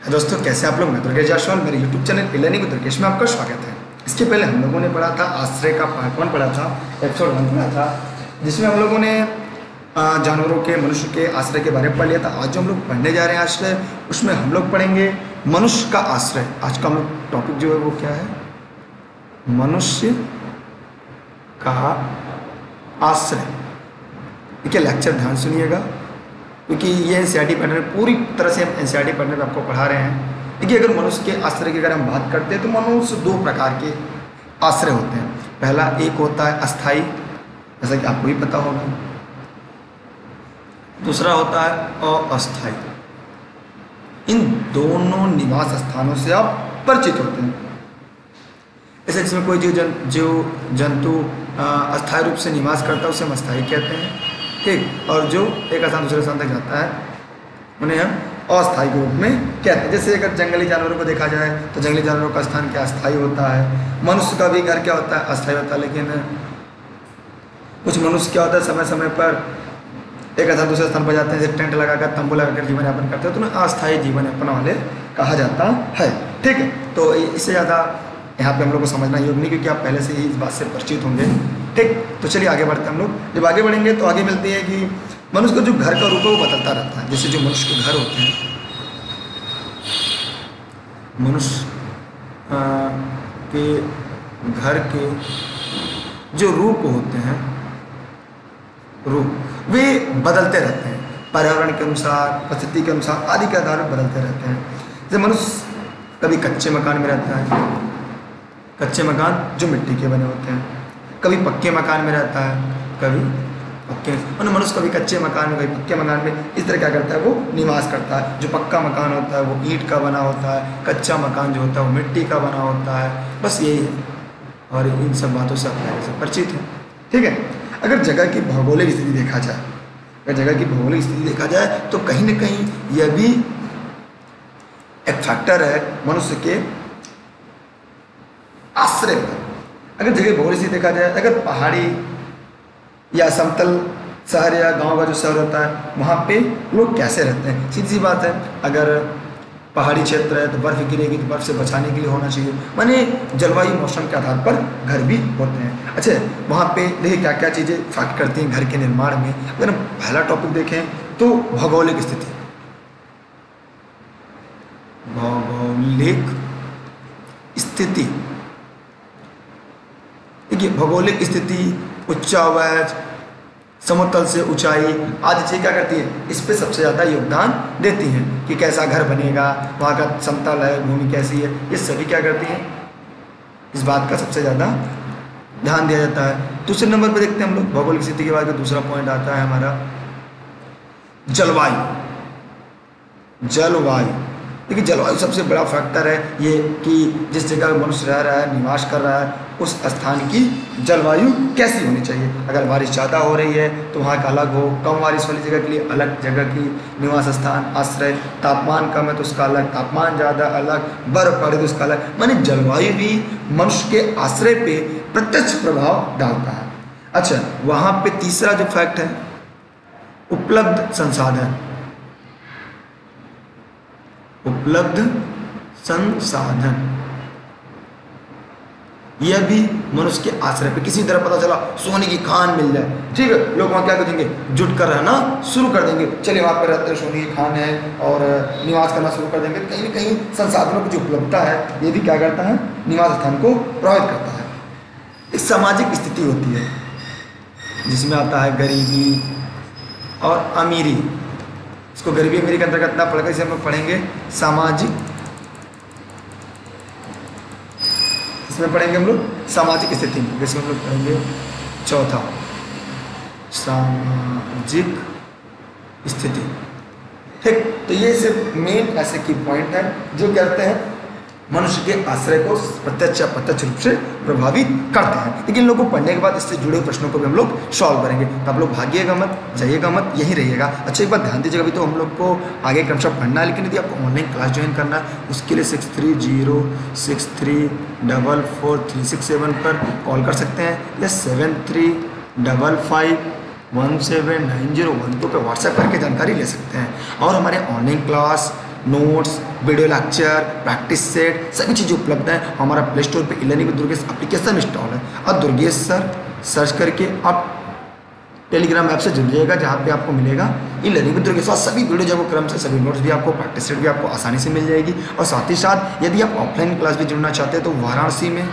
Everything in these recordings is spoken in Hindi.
दोस्तों कैसे आप लोग? मैं दुर्गेश जायसवाल, मेरे YouTube channel learning with Durgesh में आपका स्वागत है। इसके पहले हम लोगों ने पढ़ा था आश्रय का पार्ट 1 पढ़ा था, एपिसोड 1 पढ़ा था, जिसमें हम लोगों ने जानवरों के, मनुष्य के आश्रय के बारे में पढ़ लिया था। आज जो हम लोग पढ़ने जा रहे हैं आश्रय, उसमें हम लोग पढ़ेंगे मनुष्य का आश्रय। आज का हम लोग टॉपिक जो है वो क्या है? मनुष्य का आश्रय। देखिए लेक्चर ध्यान सुनिएगा, क्योंकि ये एनसीईआरटी पैटर्न पूरी तरह से हम एनसीईआरटी पैटर्न में आपको पढ़ा रहे हैं। देखिए अगर मनुष्य के आश्रय की अगर हम बात करते हैं तो मनुष्य 2 प्रकार के आश्रय होते हैं। पहला एक होता है अस्थाई, जैसा कि आपको भी पता होगा। दूसरा होता है अस्थाई। इन दोनों निवास स्थानों से आप परिचित होते हैं। ऐसे जिसमें कोई जीव जंतु अस्थायी रूप से निवास करता है उसे हम अस्थाई कहते हैं, ठीक। और जो एक स्थान दूसरे स्थान तक जाता है उन्हें हम अस्थायी के रूप में कहते हैं। जैसे अगर जंगली जानवरों को देखा जाए तो जंगली जानवरों का स्थान क्या अस्थायी होता है। मनुष्य का भी घर क्या होता है? अस्थायी होता है। लेकिन कुछ मनुष्य क्या होता है, समय समय पर एक स्थान दूसरे स्थान पर जाते हैं, जैसे टेंट लगाकर, तंबू लगाकर जीवन यापन करते हैं, तो उन्हें अस्थायी जीवन यापन वाले कहा जाता है, ठीक है। तो इससे ज़्यादा यहाँ पे हम लोग को समझना योग नहीं, क्योंकि आप पहले से ही इस बात से परिचित होंगे, ठीक। तो चलिए आगे बढ़ते हैं हम लोग। जब आगे बढ़ेंगे तो आगे मिलती है कि मनुष्य का जो घर का रूप है वो बदलता रहता है। जैसे जो मनुष्य के घर होते हैं, मनुष्य के घर के जो रूप होते हैं, रूप वे बदलते रहते हैं, पर्यावरण के अनुसार, परिस्थिति के अनुसार आदि के आधार पर बदलते रहते हैं। जैसे मनुष्य कभी कच्चे मकान में रहता है, कच्चे मकान जो मिट्टी के बने होते हैं, कभी पक्के मकान में रहता है, कभी पक्के, मतलब मनुष्य कभी कच्चे मकान में कभी पक्के मकान में, इस तरह क्या करता है, वो निवास करता है। जो पक्का मकान होता है वो ईंट का बना होता है, कच्चा मकान जो होता है वो मिट्टी का बना होता है। बस यही है, और इन सब बातों से अपने से परिचित है, ठीक है। अगर जगह की भौगोलिक स्थिति देखा जाए, अगर जगह की भौगोलिक स्थिति देखा जाए तो कहीं ना कहीं यह भी एक फैक्टर है मनुष्य के आश्रय पर। अगर जगह भौगोलिक स्थिति देखा जाए, अगर पहाड़ी या समतल शहर या गांव का जो शहर होता है वहाँ पे लोग कैसे रहते हैं, सीधी सी बात है। अगर पहाड़ी क्षेत्र है तो बर्फ़ गिरेगी तो बर्फ़ से बचाने के लिए होना चाहिए, माने जलवायु मौसम के आधार पर घर भी होते हैं। अच्छा, वहाँ पे देखिए क्या क्या चीज़ें फैक्ट करती हैं घर के निर्माण में। अगर हम पहला टॉपिक देखें तो भौगोलिक स्थिति। भौगोलिक स्थिति, देखिए भौगोलिक स्थिति, उच्चावच, समतल से ऊंचाई आदि चीज़ क्या करती है, इस पे सबसे ज़्यादा योगदान देती हैं कि कैसा घर बनेगा, वहाँ का समतल है, भूमि कैसी है, ये सभी क्या करती हैं, इस बात का सबसे ज़्यादा ध्यान दिया जाता है। दूसरे नंबर पर देखते हैं हम लोग भौगोलिक स्थिति के बाद का दूसरा पॉइंट आता है हमारा जलवायु। जलवायु, देखिए जलवायु सबसे बड़ा फैक्टर है ये कि जिस जगह मनुष्य रह रहा है, निवास कर रहा है, उस स्थान की जलवायु कैसी होनी चाहिए। अगर बारिश ज़्यादा हो रही है तो वहाँ का अलग हो, कम बारिश वाली जगह के लिए अलग जगह की निवास स्थान, आश्रय। तापमान कम है तो उसका अलग, तापमान ज़्यादा अलग, बर्फ पड़े तो उसका अलग। माने जलवायु भी मनुष्य के आश्रय पे प्रत्यक्ष प्रभाव डालता है। अच्छा, वहाँ पे तीसरा जो फैक्ट है उपलब्ध संसाधन। उपलब्ध संसाधन यह भी मनुष्य के आश्रय पे, किसी तरह पता चला सोने की खान मिल जाए, ठीक है, लोग वहाँ क्या करेंगे, जुट कर रहना शुरू कर देंगे। चलिए वहाँ पर रहते हैं, सोने की खान है, और निवास करना शुरू कर देंगे। कहीं ना कहीं संसाधनों की जो उपलब्धता है ये भी क्या करता है, निवास स्थान को प्रभावित करता है। एक सामाजिक स्थिति होती है जिसमें आता है गरीबी और अमीरी। इसको गरीबी अमीरी के अंतर्गत ना पड़ेगा, इसे हम लोग पढ़ेंगे सामाजिक, इसमें पढ़ेंगे हम लोग सामाजिक स्थिति में, जिसमें हम लोग पढ़ेंगे चौथा सामाजिक स्थिति, ठीक। तो ये सिर्फ मेन ऐसे की पॉइंट है जो कहते हैं मनुष्य के आश्रय को प्रत्यक्ष या अप्रत्यक्ष रूप से प्रभावित करते हैं। लेकिन इन लोगों को पढ़ने के बाद इससे जुड़े प्रश्नों को भी हम लोग सॉल्व करेंगे। तो आप लोग भागिएगा मत, जाइएगा मत, यही रहिएगा। अच्छा, एक बात ध्यान दीजिएगा, अभी तो हम लोग को आगे क्रमशः पढ़ना है, लेकिन यदि आपको ऑनलाइन क्लास ज्वाइन करना है उसके लिए 6306344367 पर कॉल कर सकते हैं, या 7355179012 पे व्हाट्सएप करके जानकारी ले सकते हैं। और हमारे online class notes, video lecture, practice set, सभी चीज़ें उपलब्ध हैं। हमारा प्ले स्टोर पर e-learning with Durgesh application install है और दुर्गेश सर सर्च करके आप टेलीग्राम ऐप से जुड़ जाइएगा, जहाँ पे आपको मिलेगा ई-लर्निंग विद दुर्गेश। सभी वीडियो जब क्रम से सभी नोट्स भी आपको, प्रैक्टिस सेट भी आपको आसानी से मिल जाएगी। और साथ ही साथ यदि आप ऑफलाइन क्लास भी जुड़ना चाहते हैं तो वाराणसी में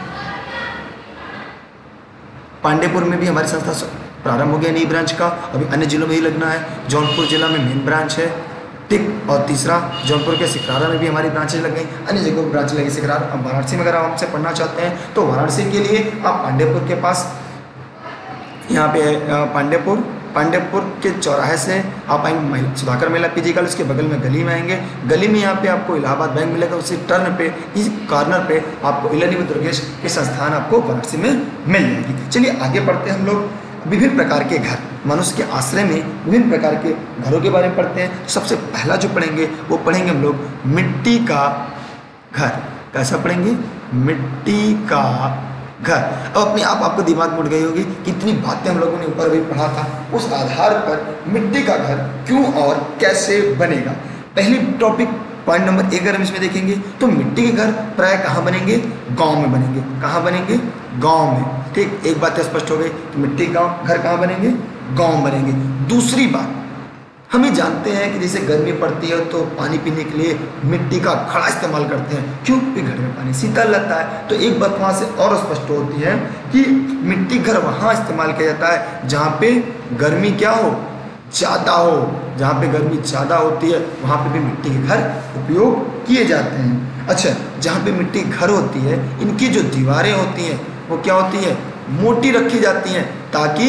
पांडेपुर में भी हमारी संस्था प्रारंभ हो गया नई ब्रांच का। अभी अन्य जिलों में ही लगना है। जौनपुर जिला में मेन ब्रांच है, ठीक। और तीसरा जौनपुर के सिकरारा में भी हमारी ब्रांचेज लग गई, अन्य जगहों पर ब्रांच लगी सिकरारा। अब वाराणसी में अगर आप हमसे पढ़ना चाहते हैं तो वाराणसी के लिए आप पांडेपुर के पास यहाँ पे पांडेपुर के चौराहे से आप आएंगे सुधाकर मेला पीजी कॉलेज के बगल में गली में आएंगे। गली में यहाँ पे आपको इलाहाबाद बैंक मिलेगा, उसी टर्न पे, इस कॉर्नर पे आपको ई-लर्निंग विद दुर्गेश के संस्थान आपको वाराणसी में मिल जाएगी। चलिए आगे बढ़ते हैं हम लोग। विभिन्न प्रकार के घर, मनुष्य के आश्रय में विभिन्न प्रकार के घरों के बारे में पढ़ते हैं। सबसे पहला जो पढ़ेंगे वो पढ़ेंगे हम लोग मिट्टी का घर। कैसा पढ़ेंगे? मिट्टी का घर। अब अपने आप आपको दिमाग में उठ गई होगी कि इतनी बातें हम लोगों ने ऊपर अभी पढ़ा था, उस आधार पर मिट्टी का घर क्यों और कैसे बनेगा। पहली टॉपिक पॉइंट नंबर 1 अगर हम इसमें देखेंगे तो मिट्टी के घर प्राय कहाँ बनेंगे? गांव में बनेंगे। कहाँ बनेंगे? गांव में, ठीक। एक बात स्पष्ट हो गई कि मिट्टी का घर कहाँ बनेंगे? गांव बनेंगे। दूसरी बात, हम ये जानते हैं कि जैसे गर्मी पड़ती है तो पानी पीने के लिए मिट्टी का घड़ा इस्तेमाल करते हैं। क्यों? कि घर में पानी शीतल रहता है। तो एक बात वहाँ से और स्पष्ट होती है कि मिट्टी घर वहाँ इस्तेमाल किया जाता है जहाँ पे गर्मी क्या हो? ज़्यादा हो। जहाँ पे गर्मी ज़्यादा होती है वहाँ पे भी मिट्टी के घर उपयोग किए जाते हैं। अच्छा, जहाँ पे मिट्टी घर होती है इनकी जो दीवारें होती हैं वो क्या होती है? मोटी रखी जाती हैं ताकि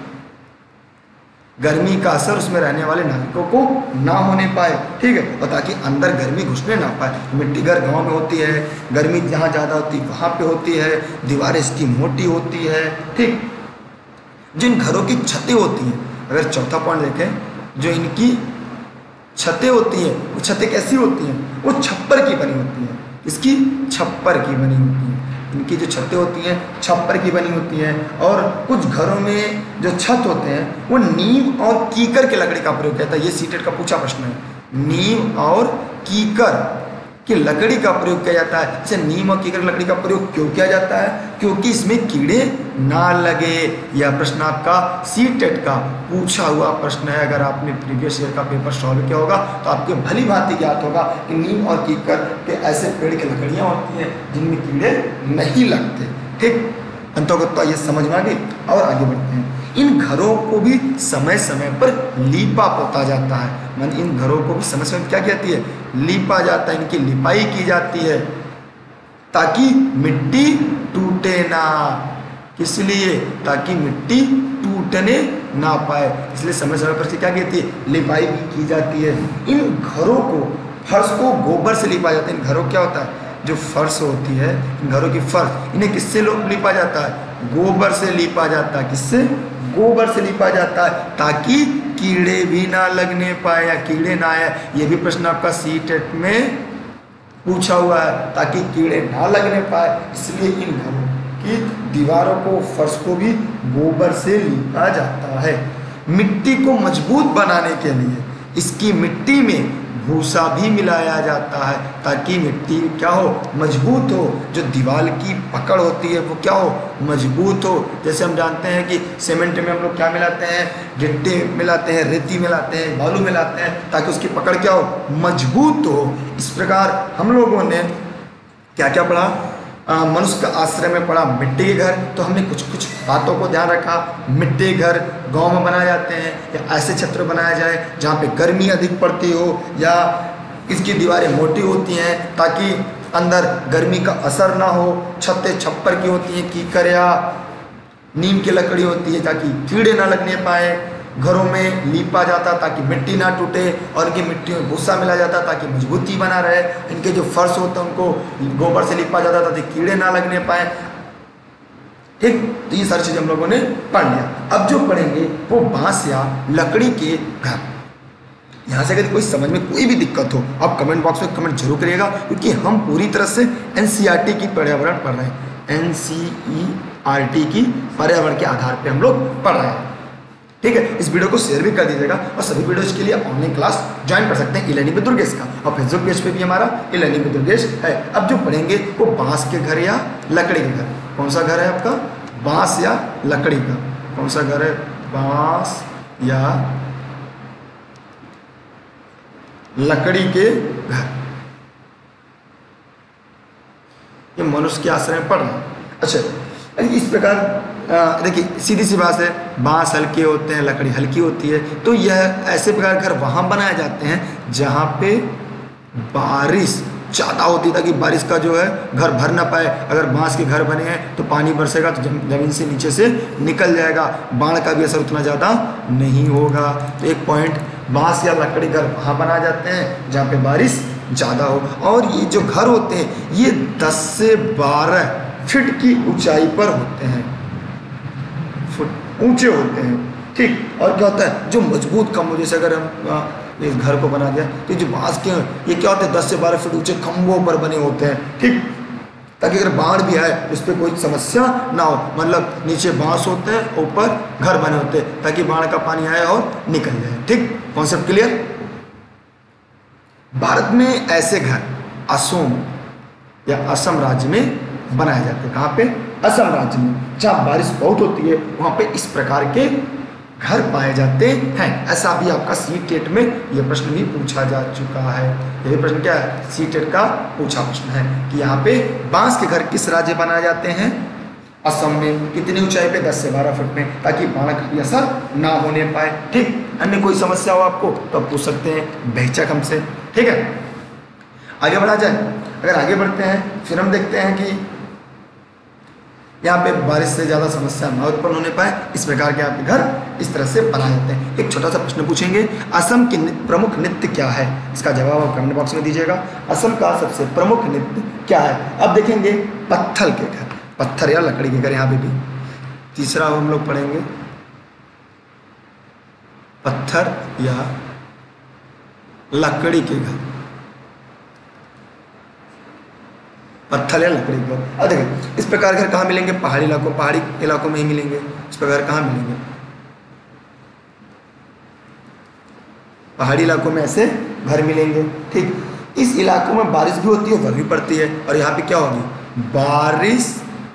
गर्मी का असर उसमें रहने वाले नागरिकों को ना होने पाए, ठीक है, और ताकि अंदर गर्मी घुसने ना पाए। मिट्टी घर गांव में होती है, गर्मी जहाँ ज़्यादा होती है वहाँ पे होती है, दीवारें इसकी मोटी होती है, ठीक। जिन घरों की छतें होती हैं, अगर चौथा पॉइंट देखें, जो इनकी छतें होती हैं वो छतें कैसी होती हैं? वो छप्पर की बनी होती हैं। इसकी छप्पर की बनी होती हैं। इनकी जो छतें होती हैं छप्पर की बनी होती हैं। और कुछ घरों में जो छत होते हैं वो नीम और कीकर के लकड़ी का प्रयोग किया जाता है। ये सीटेट का पूछा प्रश्न है। नीम और कीकर की लकड़ी का प्रयोग किया जाता है। जैसे नीम और कीकर लकड़ी का प्रयोग क्यों किया जाता है? क्योंकि इसमें कीड़े ना लगे। यह प्रश्न आपका सीटेट का पूछा हुआ प्रश्न है। अगर आपने प्रीवियस ईयर का पेपर सॉल्व किया होगा तो आपके भली भांति ज्ञात होगा कि नीम और कीकर के ऐसे पेड़ की लकड़ियाँ होती हैं जिनमें कीड़े नहीं लगते, ठीक। अंतोगत्वा ये समझ में आ गई। और आगे बढ़ते हैं। इन घरों को भी समय समय पर लीपा पोता जाता है। मान इन घरों को भी समय समय पर क्या कहती है? लीपा जाता है। इनकी लिपाई की जाती है ताकि मिट्टी टूटे ना। किस लिए? ताकि मिट्टी टूटने ना पाए, इसलिए समय समय पर क्या कहती है? लिपाई भी की जाती है। इन घरों को, फर्श को गोबर से लिपा जाता है। इन घरों क्या होता है? जो फर्श होती है, इन घरों की फर्श, इन्हें किससे लिपा जाता है? गोबर से लिपा जाता है। किससे? गोबर से लिपा जाता है ताकि कीड़े भी ना लगने पाए या कीड़े ना आए। ये भी प्रश्न आपका सीटेट में पूछा हुआ है, ताकि कीड़े ना लगने पाए इसलिए इन घरों की दीवारों को, फर्श को भी गोबर से लिपा जाता है। मिट्टी को मजबूत बनाने के लिए इसकी मिट्टी में भूसा भी मिलाया जाता है ताकि मिट्टी क्या हो? मजबूत हो। जो दीवार की पकड़ होती है वो क्या हो? मजबूत हो। जैसे हम जानते हैं कि सीमेंट में हम लोग क्या मिलाते हैं? गिट्टी मिलाते हैं, रेती मिलाते हैं, बालू मिलाते हैं ताकि उसकी पकड़ क्या हो? मजबूत हो। इस प्रकार हम लोगों ने क्या क्या पढ़ा? मनुष्य का आश्रय में पढ़ा मिट्टी के घर। तो हमने कुछ कुछ बातों को ध्यान रखा। मिट्टी के घर गांव में बनाए जाते हैं या ऐसे क्षेत्र बनाया जाए जहाँ पे गर्मी अधिक पड़ती हो या इसकी दीवारें मोटी होती हैं ताकि अंदर गर्मी का असर ना हो। छतें छप्पर की होती हैं, कीकर या नीम की लकड़ी होती है ताकि कीड़े ना लगने पाए। घरों में लीपा जाता ताकि मिट्टी ना टूटे और इनकी मिट्टी में भूसा मिला जाता ताकि मजबूती बना रहे। इनके जो फर्श होता है उनको गोबर से लीपा जाता ताकि कीड़े ना लगने पाए, ठीक। तो ये सारी चीज़ें हम लोगों ने पढ़ लिया। अब जो पढ़ेंगे वो बांस या लकड़ी के घर। यहाँ से अगर कोई समझ में कोई भी दिक्कत हो आप कमेंट बॉक्स में कमेंट जरूर करिएगा, क्योंकि हम पूरी तरह से एनसीईआरटी की पर्यावरण पढ़ रहे हैं। एनसीईआरटी की पर्यावरण के आधार पर हम लोग पढ़ रहे हैं। ठीक है, इस वीडियो को शेयर भी कर दीजिएगा और सभी वीडियोज के लिए ऑनलाइन क्लास ज्वाइन कर सकते हैं ई-लर्निंग विद दुर्गेश का, और फेसबुक पेज पे भी हमारा ई-लर्निंग विद दुर्गेश है। अब जो पढ़ेंगे वो बांस के घर या लकड़ी के घर। कौन सा घर है आपका? बांस या लकड़ी का। कौन सा घर है? बांस या लकड़ी के घर। ये मनुष्य के आश्रय में पढ़ रहे हैं। अच्छा, इस प्रकार देखिए सीधी सी बात है, बांस हल्के होते हैं, लकड़ी हल्की होती है, तो यह ऐसे प्रकार घर वहाँ बनाए जाते हैं जहाँ पे बारिश ज़्यादा होती है, ताकि बारिश का जो है घर भर ना पाए। अगर बांस के घर बने हैं तो पानी बरसेगा तो ज़मीन से नीचे से निकल जाएगा, बाढ़ का भी असर उतना ज़्यादा नहीं होगा। तो एक पॉइंट, बांस या लकड़ी घर वहाँ बनाए जाते हैं जहाँ पे बारिश ज़्यादा हो। और ये जो घर होते हैं ये 10 से 12 फीट की ऊंचाई पर होते हैं, फुट ऊंचे होते हैं। ठीक, और क्या होता है, जो मजबूत खम्भों, जैसे अगर हम इस घर को बना दिया तो जो बांस के ये क्या होते हैं 10 से 12 फीट ऊंचे खम्भों पर बने होते हैं। ठीक, ताकि अगर बाढ़ भी आए उस पर कोई समस्या ना हो। मतलब नीचे बांस होते हैं, ऊपर घर बने होते हैं, ताकि बाढ़ का पानी आए और निकल जाए। ठीक, कॉन्सेप्ट क्लियर? भारत में ऐसे घर असम या असम राज्य में बनाए जाते हैं। कहाँ पे? असम राज्य में, जहाँ बारिश बहुत होती है वहाँ पे इस प्रकार के घर पाए जाते हैं। ऐसा भी आपका सी-टेट में यह प्रश्न भी पूछा जा चुका है। यह प्रश्न क्या है? सी-टेट का पूछा प्रश्न है कि यहाँ पे बांस के घर किस राज्य बनाए जाते हैं? असम में। कितनी ऊंचाई पे? 10 से 12 फुट में, ताकि बाढ़ का भी असर ना होने पाए। ठीक, अन्य कोई समस्या हो आपको तो आप पूछ सकते हैं बेहिचक हमसे। ठीक है, आगे बढ़ा जाए। अगर आगे बढ़ते हैं फिर हम देखते हैं कि यहाँ पे बारिश से ज़्यादा समस्या ना उत्पन्न होने पाए, इस प्रकार के आपके घर इस तरह से बनाए जाते हैं। एक छोटा सा प्रश्न पूछेंगे, असम की प्रमुख नृत्य क्या है? इसका जवाब आप कमेंट बॉक्स में दीजिएगा। असम का सबसे प्रमुख नृत्य क्या है? अब देखेंगे पत्थर के घर, पत्थर या लकड़ी के घर। यहाँ पे भी तीसरा हम लोग पढ़ेंगे पत्थर या लकड़ी के घर। पत्थर या लकड़ी के घर। अब देखिए इस प्रकार घर कहाँ मिलेंगे? पहाड़ी इलाकों में ही मिलेंगे। इस प्रकार कहाँ मिलेंगे? पहाड़ी इलाकों में ऐसे घर मिलेंगे। ठीक, इस इलाकों में बारिश भी होती है, बर्फ भी पड़ती है, और यहाँ पे क्या होगी? बारिश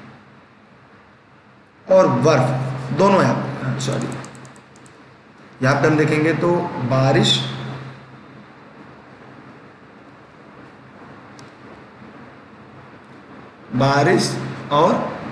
और बर्फ दोनों यहाँ पे, सॉरी यहाँ पे हम देखेंगे तो बारिश और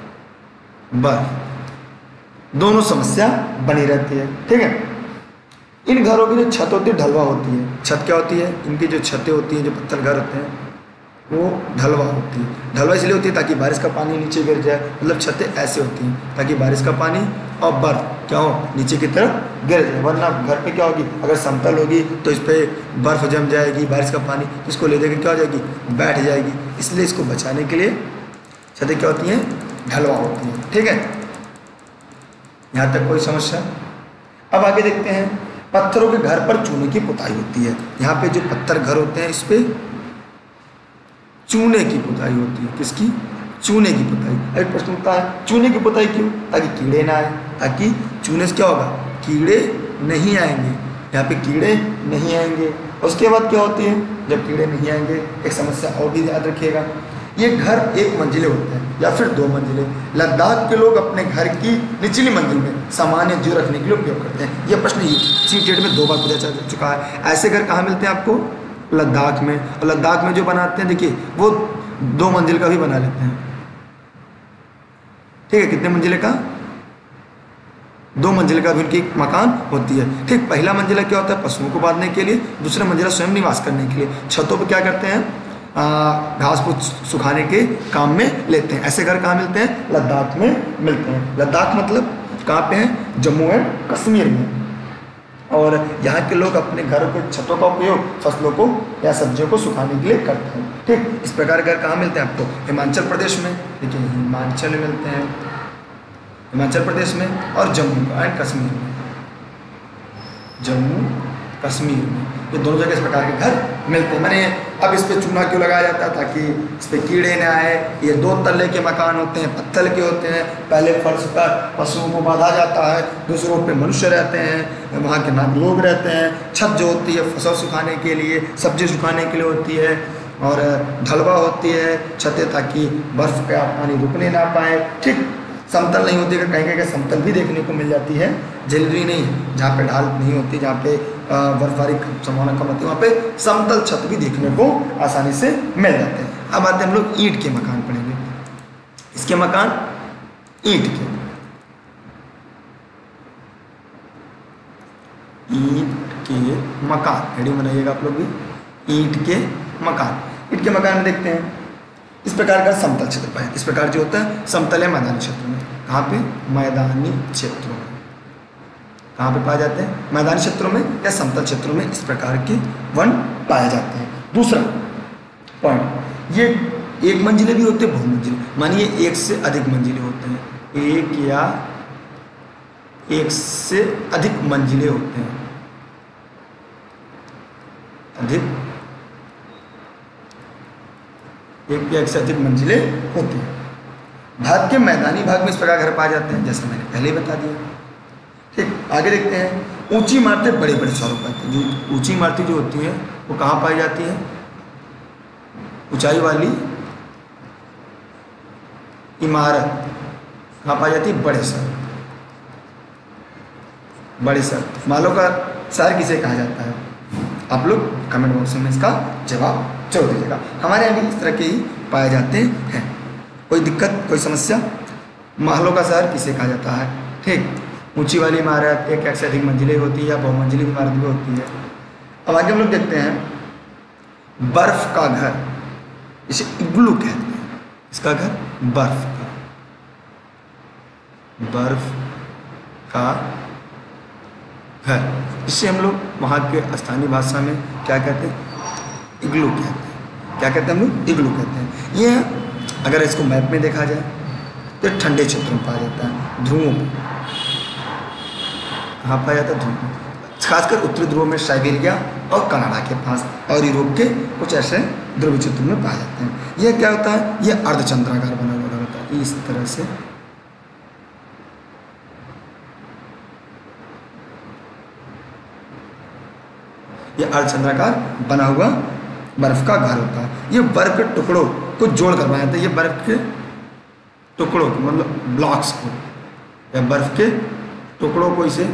बर्फ दोनों समस्या बनी रहती है। ठीक है, इन घरों की जो छत होती है ढलवा होती है। छत क्या होती है? इनकी जो छतें होती हैं, जो पत्थर घर होते हैं वो ढलवा होती है। ढलवा इसलिए होती है ताकि बारिश का पानी नीचे गिर जाए। मतलब छतें ऐसे होती हैं ताकि बारिश का पानी और बर्फ क्या हो? नीचे की तरफ गिर जाए। वरना घर पे क्या होगी? अगर समतल होगी तो इस पर बर्फ जम जाएगी, बारिश का पानी इसको ले देकर क्या हो जाएगी? बैठ जाएगी। इसलिए इसको बचाने के लिए छतें क्या होती हैं? ढलवा होती हैं। ठीक है, यहाँ तक कोई समस्या? अब आगे देखते हैं, पत्थरों के घर पर चूने की पुताई होती है। यहाँ पे जो पत्थर घर होते हैं इस पे चूने की पुताई होती है। किसकी? चूने की पुताई। एक प्रश्न उठता है, चूने की पुताई क्यों? ताकि कीड़े ना आए, ताकि चूने से क्या होगा? कीड़े नहीं आएंगे। यहाँ पे कीड़े नहीं आएंगे। उसके बाद क्या होती है? जब कीड़े नहीं आएंगे, एक समस्या और भी याद रखिएगा, ये घर 1 मंजिले होते हैं या फिर 2 मंजिले। लद्दाख के लोग अपने घर की निचली मंजिल में सामान या जीव रखने के लिए उपयोग करते हैं। यह प्रश्न सी-टेट में 2 बार पूछा जा चुका है। ऐसे घर कहाँ मिलते हैं आपको? लद्दाख में। और लद्दाख में जो बनाते हैं देखिए वो 2 मंजिल का भी बना लेते हैं। ठीक है, कितने मंजिले का? 2 मंजिल का भी उनकी मकान होती है। ठीक, पहला मंजिला क्या होता है? पशुओं को बांधने के लिए। दूसरा मंजिला स्वयं निवास करने के लिए। छतों पर क्या करते हैं? घास फूस सुखाने के काम में लेते हैं। ऐसे घर कहाँ मिलते हैं? लद्दाख में मिलते हैं। लद्दाख मतलब कहाँ पे है? जम्मू एंड कश्मीर में। और यहाँ के लोग अपने घरों के छतों का उपयोग फसलों को या सब्जियों को सुखाने के लिए करते हैं। ठीक, इस प्रकार घर कहाँ मिलते हैं आपको? हिमाचल प्रदेश में। देखिए हिमाचल में मिलते हैं, हिमाचल प्रदेश में, और जम्मू एंड कश्मीर में। जम्मू कश्मीर में ये दोनों जगह इस प्रकार के घर मिलते हैं। मैंने अब इस पे चूना क्यों लगाया जाता है? ताकि इस पे कीड़े न आए। ये 2 तल्ले के मकान होते हैं, पत्थर के होते हैं। पहले फर्श पर पशुओं को बांधा जाता है, दूसरों पे मनुष्य रहते हैं, वहाँ के लोग रहते हैं। छत जो होती है फसल सुखाने के लिए, सब्जी सुखाने के लिए होती है, और ढलवा होती है छतें, ताकि बर्फ़ का पानी रुकने ना पाए। ठीक, समतल नहीं होती, कहीं कहीं समतल भी देखने को मिल जाती है, जरूरी नहीं जहाँ पे ढाल नहीं होती, जहाँ पे बर्फबारी संभावना कम होती है, वहाँ पे समतल छत भी देखने को आसानी से मिल जाते हैं। अब आते हैं हम लोग ईंट के मकान पढ़ेंगे। इसके मकान ईंट के, ईंट के मकान रेडी बनाइएगा आप लोग भी। ईंट के मकान, ईंट के मकान में देखते हैं इस प्रकार का समतल क्षेत्र पाए। इस प्रकार जो होता है समतल या मैदानी क्षेत्र में। कहाँ पे? मैदानी क्षेत्रों में। कहाँ पे पाए जाते हैं? मैदानी क्षेत्रों में या समतल क्षेत्रों में इस प्रकार के वन पाए जाते हैं। दूसरा पॉइंट, ये एक मंजिले भी होते हैं, बहुमंजिले। मानिए एक से अधिक मंजिले होते हैं, एक या एक से अधिक मंजिले होते हैं, अधिक एक या एक से अधिक मंजिले होती हैं। भारत के मैदानी भाग में इस प्रकार घर पाए जाते हैं, जैसा मैंने पहले ही बता दिया। ठीक, आगे देखते हैं। ऊंची इमारतें बड़े बड़े शहरों पर पाती हैं। जो ऊंची इमारतें जो होती हैं वो कहाँ पाई जाती है? ऊंचाई वाली इमारत कहाँ पाई जाती है? बड़े शहर। बड़े शहर, मालो का शहर किसे कहा जाता है? आप लोग कमेंट बॉक्स में इसका जवाब जरूर दीजिएगा। हमारे यहाँ भी इस तरह के ही पाए जाते हैं। कोई दिक्कत, कोई समस्या? महलों का शहर किसे कहा जाता है? ठीक, ऊंची वाली इमारत एक से अधिक मंजिलें होती है या बहुमंजिली इमारत भी होती है। अब आगे हम लोग देखते हैं बर्फ का घर, इसे इग्लू कहते हैं। इसका घर बर्फ का, बर्फ का घर, इससे हम लोग वहाँ के स्थानीय भाषा में क्या कहते हैं? इग्लू कहते हैं। क्या कहते हैं हम लोग? इग्लू कहते हैं। ये अगर इसको मैप में देखा जाए तो ठंडे क्षेत्रों में पाया जाता है, ध्रुवों में। कहाँ पाया जाता है? ध्रुव में, खासकर उत्तरी ध्रुव में, साइबेरिया और कनाडा के पास, और यूरोप के कुछ ऐसे ध्रुवीय क्षेत्रों में पाए जाते हैं। यह क्या होता है? यह अर्धचंद्राकार बना हुआ होता है, इस तरह से। यह अर्धचंद्राकार बना हुआ बर्फ का घर होता है। ये बर्फ के टुकड़ों को जोड़ कर बनाया जाता है। ये बर्फ के टुकड़ों को, मतलब ब्लॉक्स को, या बर्फ के टुकड़ों को इसे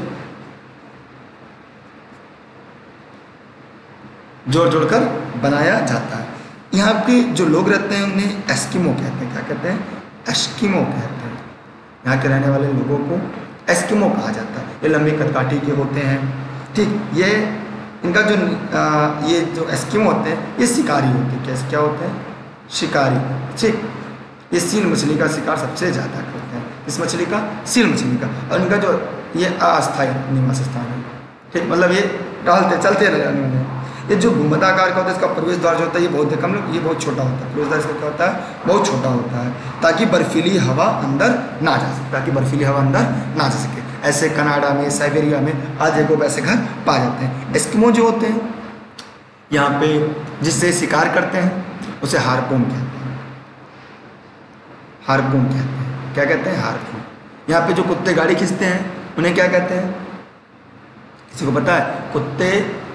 जोड़ जोड़कर बनाया जाता है। यहाँ के जो लोग रहते हैं उन्हें एस्किमो कहते हैं। क्या कहते हैं? एस्किमो कहते हैं। यहाँ के रहने वाले लोगों को एस्किमो कहा जाता है। ये लंबी कदकाठी के होते हैं। ठीक, ये इनका जो ये जो एस्किमो होते हैं ये शिकारी होते हैं। कैसे क्या होते हैं? शिकारी। ठीक, ये सील मछली का शिकार सबसे ज़्यादा करते हैं। इस मछली का? सील मछली का। और इनका जो ये अस्थायी निवास स्थान है। ठीक, मतलब ये टहलते चलते रहने वाले हैं। ये जो घुमताकार का होता है, इसका प्रवेश द्वार जो होता है ये बहुत कम, ये बहुत छोटा होता है। प्रवेश द्वार इसका क्या होता है? बहुत छोटा होता है, ताकि बर्फीली हवा अंदर ना जा सके, ताकि बर्फीली हवा अंदर ना जा सके। ऐसे कनाडा में, साइबेरिया में आदि जगहों वैसे घर पाए जाते हैं। एस्किमो जो होते हैं यहाँ पे जिससे शिकार करते हैं उसे हार्पून कहते हैं। हार्पून कहते हैं। क्या कहते हैं? हार्पून। यहाँ पे जो कुत्ते गाड़ी खींचते हैं उन्हें क्या कहते हैं? किसी को पता है? कुत्ते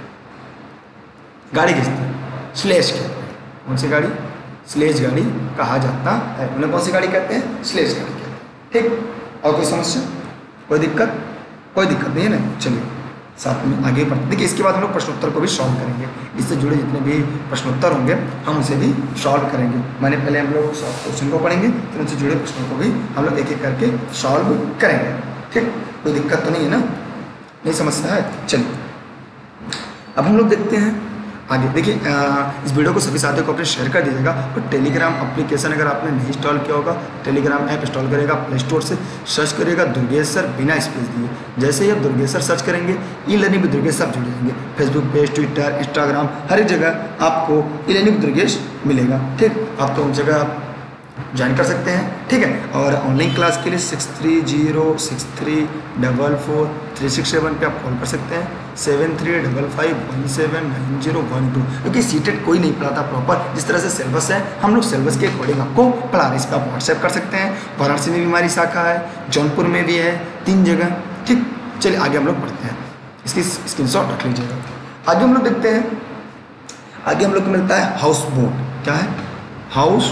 गाड़ी खींचते हैं, स्लेज कहते हैं। कौन सी गाड़ी? स्लेज गाड़ी कहा जाता है। उन्हें कौन सी गाड़ी कहते हैं? स्लेज गाड़ी कहते हैं। ठीक, और कोई समस्या, कोई दिक्कत? कोई दिक्कत नहीं है ना। चलिए साथ में आगे बढ़ते। देखिए इसके बाद हम लोग प्रश्नोत्तर को भी सॉल्व करेंगे। इससे जुड़े जितने भी प्रश्नोत्तर होंगे हम उसे भी सॉल्व करेंगे। मैंने पहले हम लोग क्वेश्चन को पढ़ेंगे, फिर उनसे जुड़े प्रश्नों को भी हम लोग एक एक करके सॉल्व करेंगे। ठीक, कोई दिक्कत तो नहीं है ना? नहीं समस्या है? चलिए अब हम लोग देखते हैं आगे। देखिए इस वीडियो को सभी साथियों को अपने शेयर कर दीजिएगा। और टेलीग्राम एप्लीकेशन अगर आपने नहीं इंस्टॉल किया होगा, टेलीग्राम ऐप इंस्टॉल करेगा, प्ले स्टोर से सर्च करिएगा दुर्गेश बिना स्पेस दिए। जैसे ही आप दुर्गेश सर्च करेंगे ई लर्निंग विद दुर्गेश सब जुड़ जाएंगे। फेसबुक पेज, ट्विटर, इंस्टाग्राम, हर एक जगह आपको ई लर्निंग विद दुर्गेश मिलेगा। ठीक, आप तो उन जगह आप ज्वाइन कर सकते हैं। ठीक है, और ऑनलाइन क्लास के लिए 6306344367 पे आप कॉल कर सकते हैं। 7355179012, क्योंकि सीटेट कोई नहीं पढ़ाता प्रॉपर। जिस तरह से सिलेबस है हम लोग सिलेबस के अकॉर्डिंग आपको पढ़ा रहे हैं। इस पर आप व्हाट्सएप कर सकते हैं। वाराणसी में भी हमारी शाखा है, जौनपुर में भी है, 3 जगह। ठीक, चलिए आगे हम लोग पढ़ते हैं, इसकी स्क्रीनशॉट रख लीजिएगा। आगे हम लोग देखते हैं, आगे हम लोग को मिलता है हाउस बोट। क्या है? हाउस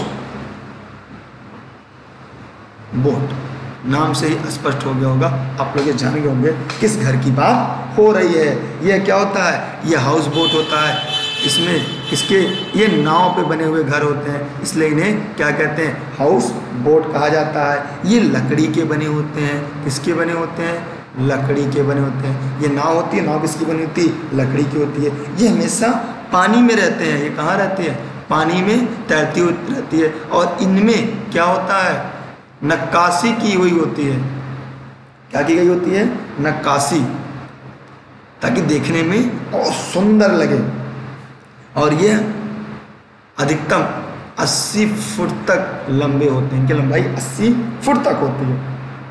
बोट, नाम से ही स्पष्ट हो गया होगा, आप लोग ये जान गए होंगे किस घर की बात हो रही है। ये क्या होता है? ये हाउस बोट होता है। इसमें इसके ये नाव पे बने हुए घर होते हैं, इसलिए इन्हें क्या कहते हैं? हाउस बोट कहा जाता है। ये लकड़ी के बने होते हैं। किसके बने होते हैं? लकड़ी के बने होते हैं। ये नाव होती है, नाव किसकी बनी होती है? लकड़ी की होती है। ये हमेशा पानी में रहते हैं। ये कहाँ रहती है? पानी में तैरती हुई रहती है। और इनमें क्या होता है? नक्काशी की हुई होती है। क्या की गई होती है? नक्काशी, ताकि देखने में और सुंदर लगे। और ये अधिकतम 80 फुट तक लंबे होते हैं। इनकी लंबाई 80 फुट तक होती है।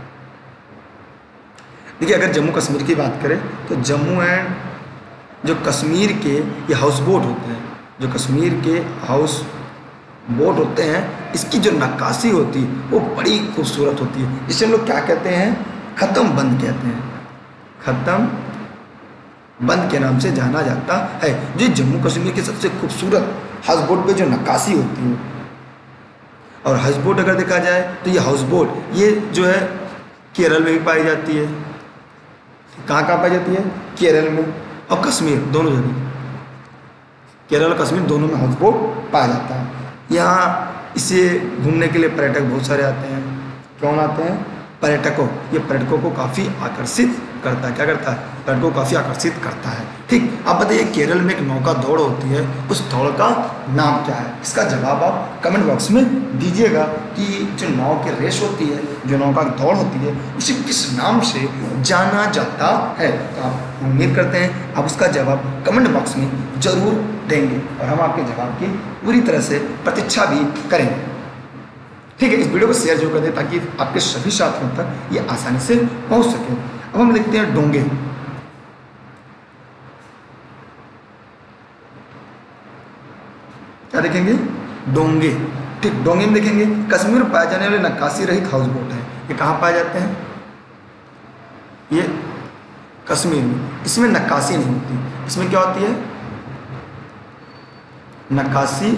देखिए, अगर जम्मू कश्मीर की बात करें तो जम्मू एंड जो कश्मीर के ये हाउस बोट होते हैं, जो कश्मीर के हाउस बोट होते हैं, इसकी जो नक्काशी होती है वो बड़ी खूबसूरत होती है। इसे हम लोग क्या कहते हैं? ख़त्म बंद कहते हैं। ख़त्म बंद के नाम से जाना जाता है। जो जम्मू कश्मीर की सबसे खूबसूरत हाउस बोट पे जो नक्काशी होती है। और हाउस बोट अगर देखा जाए तो ये हाउस बोट ये जो है केरल में भी पाई जाती है। कहाँ कहाँ पाई जाती है? केरल में और कश्मीर, दोनों जगह। केरल और कश्मीर दोनों में हाउस बोट पाया जाता है। यहाँ इसे घूमने के लिए पर्यटक बहुत सारे आते हैं। कौन आते हैं? पर्यटकों। ये पर्यटकों को काफ़ी आकर्षित करता है। क्या करता है? पर्यटकों को काफ़ी आकर्षित करता है। ठीक, अब बताइए, केरल में एक नौका दौड़ होती है, उस दौड़ का नाम क्या है? इसका जवाब आप कमेंट बॉक्स में दीजिएगा कि जो नाव की रेस होती है, जो नौका दौड़ होती है, उसे किस नाम से जाना जाता है? तो आप उम्मीद करते हैं आप उसका जवाब कमेंट बॉक्स में जरूर देंगे और हम आपके जवाब की पूरी तरह से प्रतीक्षा भी करेंगे। ठीक है, इस वीडियो को शेयर जरूर कर दें ताकि आपके सभी साथियों तक ये आसानी से पहुंच सके। अब हम देखते हैं डोंगे। क्या देखेंगे? डोंगे। ठीक, डोंगे में देखेंगे कश्मीर में पाए जाने वाले नक्काशी रहित हाउस बोट है। ये कहाँ पाए जाते हैं? ये कश्मीर में। इसमें नक्काशी नहीं होती। इसमें क्या होती है? नक्काशी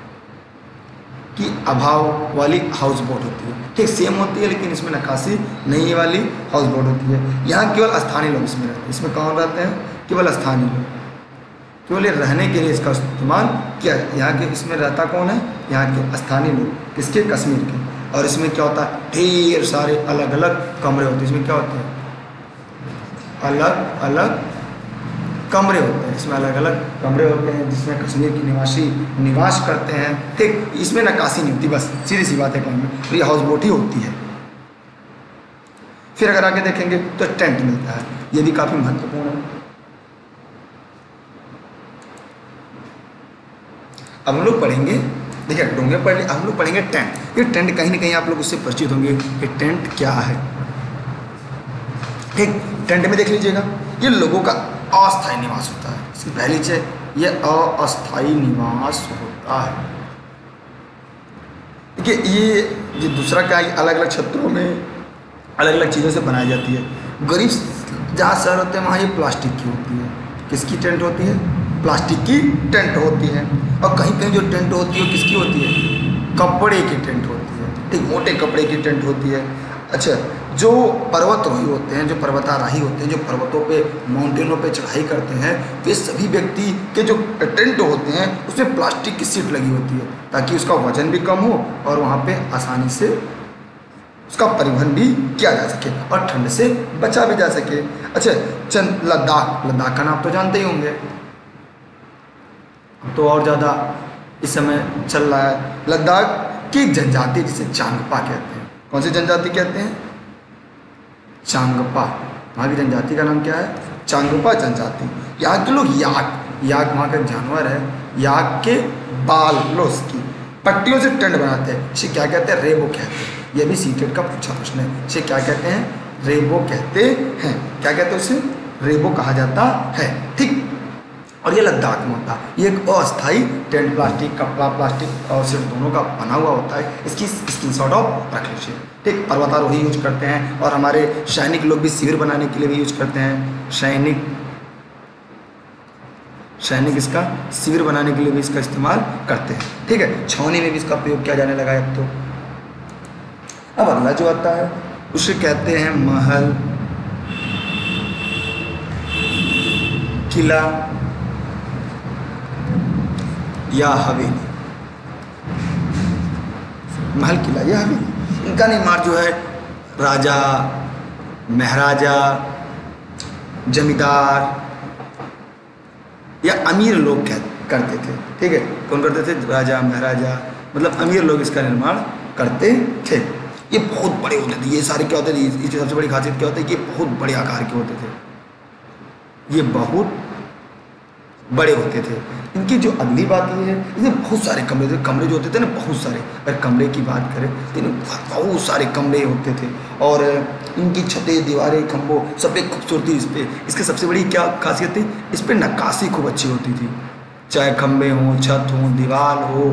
की अभाव वाली हाउस बोट होती है। ठीक, सेम होती है लेकिन इसमें नक्काशी नहीं वाली हाउस बोट होती है। यहाँ केवल स्थानीय लोग इसमें रहते हैं। इसमें कौन रहते हैं? केवल स्थानीय लोग। केवल ये रहने के लिए इसका इस्तेमाल किया जाता है। यहाँ के इसमें रहता कौन है? यहाँ के स्थानीय लोग। किसके? कश्मीर के। और इसमें क्या होता है? ढेर सारे अलग अलग कमरे होते हैं। इसमें क्या होते हैं? अलग अलग कमरे होते हैं। इसमें अलग अलग कमरे होते हैं जिसमें कश्मीर के निवासी निवास करते हैं। ठीक, इसमें नक्काशी नहीं होती, बस सीधी सी बात है कहने में, तो ये हाउस बोट ही होती है। फिर अगर आगे देखेंगे तो टेंट मिलता है। ये भी काफ़ी महत्वपूर्ण है। अब हम लोग पढ़ेंगे, देखिए डोंगे पढ़ लिया, हम लोग पढ़ेंगे टेंट। ये टेंट कहीं ना कहीं आप लोग उससे परिचित होंगे। ये टेंट क्या है? ठीक, टेंट में देख लीजिएगा, ये लोगों का अस्थायी निवास होता है। इसकी पहली चीज ये अस्थायी निवास होता है। देखिए ये दूसरा क्या है? अलग अलग क्षेत्रों में अलग अलग चीज़ों से बनाई जाती है। गरीब जहाँ शहर होते हैं वहाँ ये प्लास्टिक की होती है। किसकी टेंट होती है? प्लास्टिक की टेंट होती है। और कहीं कहीं जो टेंट होती है किसकी होती है? कपड़े की टेंट होती है। ठीक, मोटे कपड़े की टेंट होती है। अच्छा, जो पर्वतारोही होते हैं, जो पर्वतारोही होते हैं, जो पर्वतों पे माउंटेनों पे चढ़ाई करते हैं, वे सभी व्यक्ति के जो टेंट होते हैं उसमें प्लास्टिक की सीट लगी होती है ताकि उसका वजन भी कम हो और वहाँ पे आसानी से उसका परिवहन भी किया जा सके और ठंड से बचा भी जा सके। अच्छा, लद्दाख का नाम तो जानते ही होंगे, तो और ज़्यादा इस समय चल रहा है। लद्दाख की जनजाति जिसे चांगपा कहते हैं। कौन सी जनजाति कहते हैं? चांगपा। वहाँ की जनजाति का नाम क्या है? चांगपा जनजाति। यहाँ के लोग याक वहाँ का जानवर है, याक के बालों की पट्टियों से टेंट बनाते हैं। इसे क्या कहते हैं? रेबो कहते हैं। यह भी सीटेट का पूछा प्रश्न है। इसे क्या कहते हैं? रेबो कहते हैं। क्या कहते हैं उसे? रेबो कहा जाता है। ठीक, और ये लद्दाख में होता है। ये एक अस्थायी टेंट प्लास्टिक, कपड़ा प्लास्टिक और सिर्फ दोनों का बना हुआ होता है। इसकी स्क्रीनशॉट ऑफ रख लीजिए। ठीक, पर्वतारोही यूज करते हैं और हमारे सैनिक लोग भी शिविर बनाने के लिए भी यूज करते हैं। सैनिक इसका शिविर बनाने के लिए भी इसका इस्तेमाल करते हैं। ठीक है, छावनी में भी इसका प्रयोग किया जाने लगा है अब तो। अब अगला जो आता है उसे कहते हैं महल, किला या हवेली। महल, किला या हवेली, इनका निर्माण जो है राजा, महाराजा, जमींदार या अमीर लोग करते थे। ठीक है, कौन करते थे? राजा, महाराजा, मतलब अमीर लोग इसका निर्माण करते थे। ये बहुत बड़े होते थे। ये सारे क्या होते थे, इसकी सबसे बड़ी खासियत क्या होती है, ये बहुत बड़े आकार के होते थे। ये बहुत बड़े होते थे। इनकी जो अगली बात ये है, इसमें बहुत सारे कमरे थे। कमरे जो होते थे ना, बहुत सारे, अगर कमरे की बात करें तो इनमें बहुत सारे कमरे होते थे। और इनकी छतें, दीवारें, खंभों सब एक खूबसूरती इस पर। इसकी सबसे बड़ी क्या खासियत थी, इस पर नक्काशी खूब अच्छी होती थी। चाहे खंभे हों, छत हो, दीवार हो।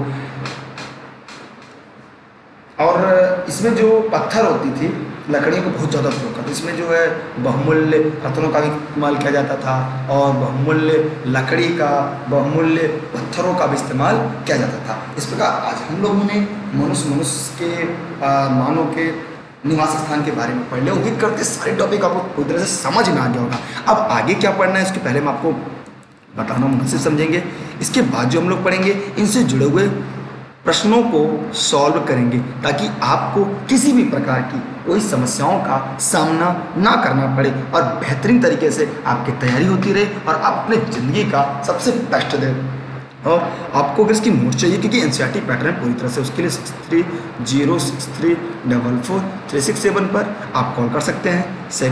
और इसमें जो पत्थर होती थी, लकड़ियों का बहुत ज़्यादा उपयोग करते। इसमें जो है बहुमूल्य पत्थरों का भी इस्तेमाल किया जाता था और बहुमूल्य लकड़ी का, बहुमूल्य पत्थरों का भी इस्तेमाल किया जाता था। इस प्रकार आज हम लोगों ने मनुष्य के मानव के निवास स्थान के बारे में पढ़ लिया। उम्मीद करते सारे टॉपिक आपको पूरी तरह से समझ में आ गया होगा। अब आगे क्या पढ़ना है इसके पहले मैं आपको बताना मुनासिब समझेंगे। इसके बाद जो हम लोग पढ़ेंगे, इनसे जुड़े हुए प्रश्नों को सॉल्व करेंगे ताकि आपको किसी भी प्रकार की कोई समस्याओं का सामना ना करना पड़े और बेहतरीन तरीके से आपकी तैयारी होती रहे और आप अपने ज़िंदगी का सबसे बेस्ट दें। और आपको अगर इसकी नोट चाहिए, क्योंकि एनसीईआरटी पैटर्न पूरी तरह से, उसके लिए 6306343667 पर आप कॉल कर सकते हैं।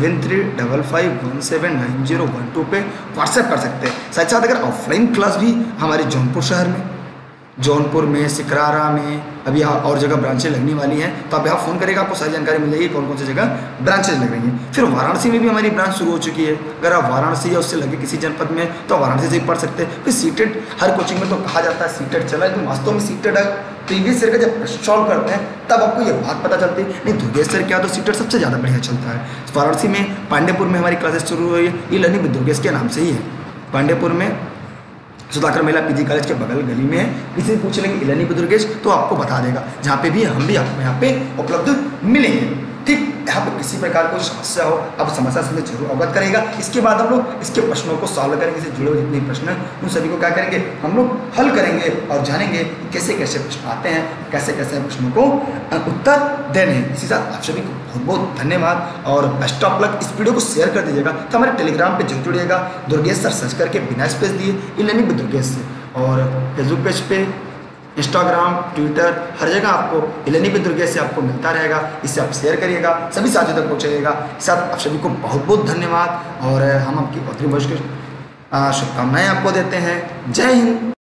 7355179012 पे व्हाट्सएप कर सकते हैं। साथ साथ अगर ऑफलाइन क्लास भी हमारे जौनपुर शहर में, जौनपुर में, सिकरारा में अभी यहाँ और जगह ब्रांचें लगने वाली हैं, तो आप यहाँ फ़ोन करेगा, आपको सारी जानकारी मिल जाएगी कौन कौन सी जगह ब्रांचेज लग रही हैं। फिर वाराणसी में भी हमारी ब्रांच शुरू हो चुकी है। अगर आप वाराणसी या उससे लगे किसी जनपद में तो वाराणसी से ही पढ़ सकते हैं। फिर सीटेड, हर कोचिंग में तो कहा जाता है सीटेड चला है, तो वास्तव में सीटेड प्रीवियस ईयर का जब सॉल्व करते हैं तब आपको ये बात पता चलती है। नहीं, दुर्गेश सर क्या, तो सीटेड सबसे ज़्यादा बढ़िया चलता है। वाराणसी में पांडेपुर में हमारी क्लासेस शुरू हुई है। ये लर्निंग विद दुर्गेश के नाम से ही है। पांडेपुर में सुधाकर महिला पीजी कॉलेज के बगल गली में है। किसी से पूछ लेंगे इलानी दुर्गेश तो आपको बता देगा, जहाँ पे भी हम भी आपको यहाँ पे उपलब्ध मिलेंगे। ठीक, यहाँ पे किसी प्रकार कोई समस्या हो, आप समस्या से जरूर अवगत करेगा। इसके बाद हम लोग इसके प्रश्नों को सॉल्व करेंगे। इससे जुड़े हुए जितने प्रश्न हैं उन सभी को क्या करेंगे, हम लोग हल करेंगे और जानेंगे कैसे कैसे प्रश्न आते हैं, कैसे कैसे प्रश्नों को उत्तर देने हैं। इसी साथ आप सभी को बहुत बहुत धन्यवाद और बेस्ट ऑफ लक। इस वीडियो को शेयर कर दीजिएगा, तो हमारे टेलीग्राम पे जरूर जुड़िएगा। दुर्गेश सर सर्च करके बिना स्पेस दिए इलानी विद दुर्गेश से, और फेसबुक पेज पे, इंस्टाग्राम, ट्विटर, हर जगह आपको इलानी विद दुर्गेश से आपको मिलता रहेगा। इससे आप शेयर करिएगा, सभी साथियों तक पहुँचाइएगा। इस साथ आप सभी को बहुत बहुत धन्यवाद और हम आपकी बहुत बहुत शुभकामनाएं आपको देते हैं। जय हिंद।